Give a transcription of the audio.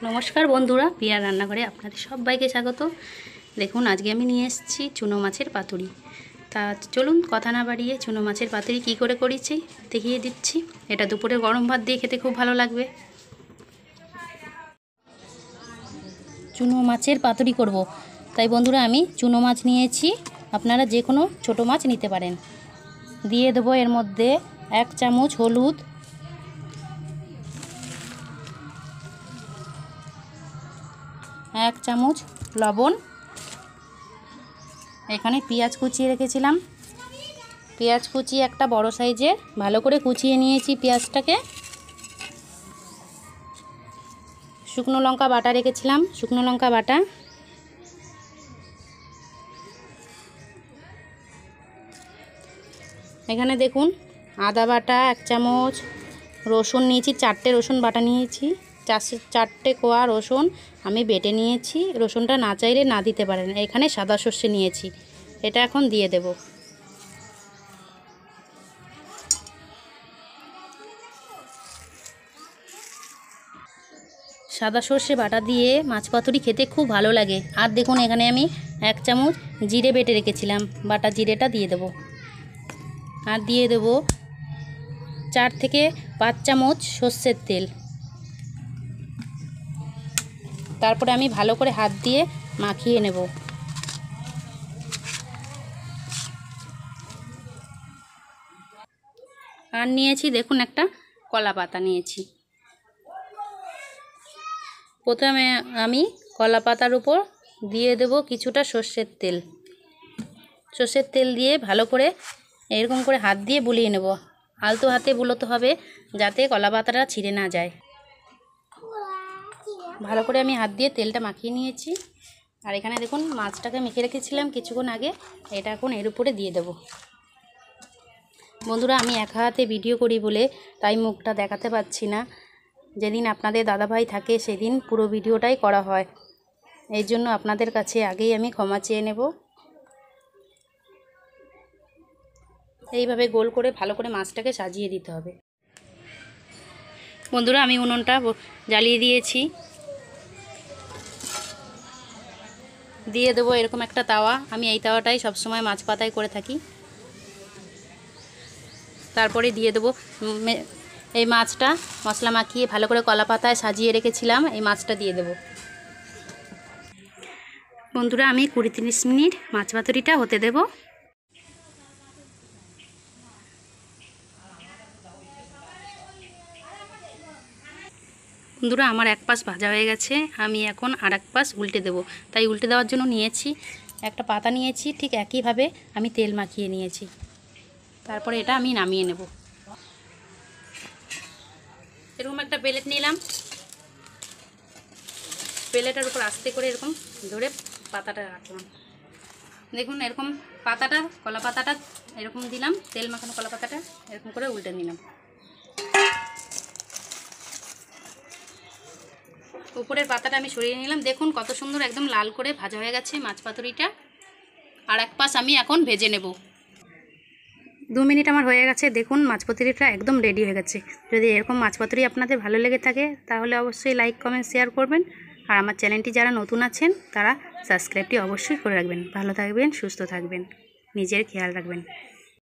নমস্কার বন্ধুরা, পিয়ার রান্নাঘরে আপনাদের সবাইকে স্বাগত। দেখুন আজকে আমি নিয়ে এসেছি চুনো মাছের পাতুরি। তা চলুন কথা না বাড়িয়ে চুনো মাছের পাতুরি কী করে করেছি দেখিয়ে দিচ্ছি। এটা দুপুরে গরম ভাত দিয়ে খেতে খুব ভালো লাগবে। চুনো মাছের পাতুরি করব, তাই বন্ধুরা আমি চুনো মাছ নিয়েছি, আপনারা যে কোনো ছোটো মাছ নিতে পারেন। দিয়ে দেবো এর মধ্যে 1 চামচ হলুদ, 1 চামচ লবণ। এখানে পেঁয়াজ কুচিয়ে রেখেছিলাম, পেঁয়াজ কুচি একটা বড় সাইজের ভালো করে কুচিয়ে নিয়েছি পেঁয়াজটাকে। শুকনো লঙ্কা বাটা রেখেছিলাম, শুকনো লঙ্কা বাটা। এখানে দেখুন আদা বাটা 1 চামচ, রসুন নিয়েছি 4টে রসুন বাটা নিয়েছি, 4টে কোয়া রসুন আমি বেটে নিয়েছি। রসুনটা না চাইলে না দিতে পারেন। এখানে সাদা সর্ষে নিয়েছি, এটা এখন দিয়ে দেব। সাদা সর্ষে বাটা দিয়ে মাছ পাতুরি খেতে খুব ভালো লাগে। আর দেখুন এখানে আমি 1 চামচ জিরে বেটে রেখেছিলাম, বাটা জিরেটা দিয়ে দেব। আর দিয়ে দেব 4 থেকে 5 চামচ সর্ষের তেল। তারপরে আমি ভালো করে হাত দিয়ে মাখিয়ে নেব। আর নিয়েছি দেখুন একটা কলা পাতা নিয়েছি। প্রথমে আমি কলা পাতার উপর দিয়ে দেব কিছুটা সর্ষের তেল। সর্ষের তেল দিয়ে ভালো করে এরকম করে হাত দিয়ে বুলিয়ে নেব। আলতো হাতে বুলোতে হবে যাতে কলা পাতাটা ছিঁড়ে না যায়। ভালো করে আমি হাত দিয়ে তেলটা মাখিয়ে নিয়েছি। আর এখানে দেখুন মাছটাকে মেখে রেখেছিলাম কিছুক্ষণ আগে, এটা এখন এর উপরে দিয়ে দেব। বন্ধুরা আমি একা হাতে ভিডিও করি বলে তাই মুখটা দেখাতে পাচ্ছি না। যেদিন আপনাদের দাদাভাই থাকে সেদিন পুরো ভিডিওটাই করা হয়, এই জন্য আপনাদের কাছে আগেই আমি ক্ষমা চেয়ে নেব। এইভাবে গোল করে ভালো করে মাছটাকে সাজিয়ে দিতে হবে। বন্ধুরা আমি উনুনটা জ্বালিয়ে দিয়েছি, দিয়ে দেবো এরকম একটা তাওয়া। আমি এই তাওয়াটাই সবসময় মাছ পাতায় করে থাকি। তারপরে দিয়ে দেবো এই মাছটা, মশলা মাখিয়ে ভালো করে কলা পাতায় সাজিয়ে রেখেছিলাম, এই মাছটা দিয়ে দেব। বন্ধুরা আমি 20-30 মিনিট মাছ পাতুরিটা হতে দেব। বন্ধুরা আমার এক পাশ ভাজা হয়ে গেছে, আমি এখন আর এক পাশ উল্টে দেব। তাই উল্টে দেওয়ার জন্য নিয়েছি একটা পাতা নিয়েছি, ঠিক একইভাবে আমি তেল মাখিয়ে নিয়েছি। তারপরে এটা আমি নামিয়ে নেব। এরকম একটা প্লেট নিলাম, প্লেটের উপর আস্তে করে এরকম ধরে পাতাটা রাখলাম। দেখুন এরকম পাতাটা, কলা পাতাটা এরকম দিলাম, তেল মাখানো কলা পাতাটা এরকম করে উল্টে নিলাম। উপরের পাতাটা আমি সরিয়ে নিলাম। দেখুন কত সুন্দর একদম লাল করে ভাজা হয়ে গেছে মাছ পাতুরিটা। আর এক পাশ আমি এখন ভেজে নেব। 2 মিনিট আমার হয়ে গেছে। দেখুন মাছ পাতুরিটা একদম রেডি হয়ে গেছে। যদি এরকম মাছ পাতুরি আপনাদের ভালো লেগে থাকে তাহলে অবশ্যই লাইক কমেন্ট শেয়ার করবেন। আর আমার চ্যানেলটি যারা নতুন আছেন তারা সাবস্ক্রাইবটি অবশ্যই করে রাখবেন। ভালো থাকবেন, সুস্থ থাকবেন, নিজের খেয়াল রাখবেন।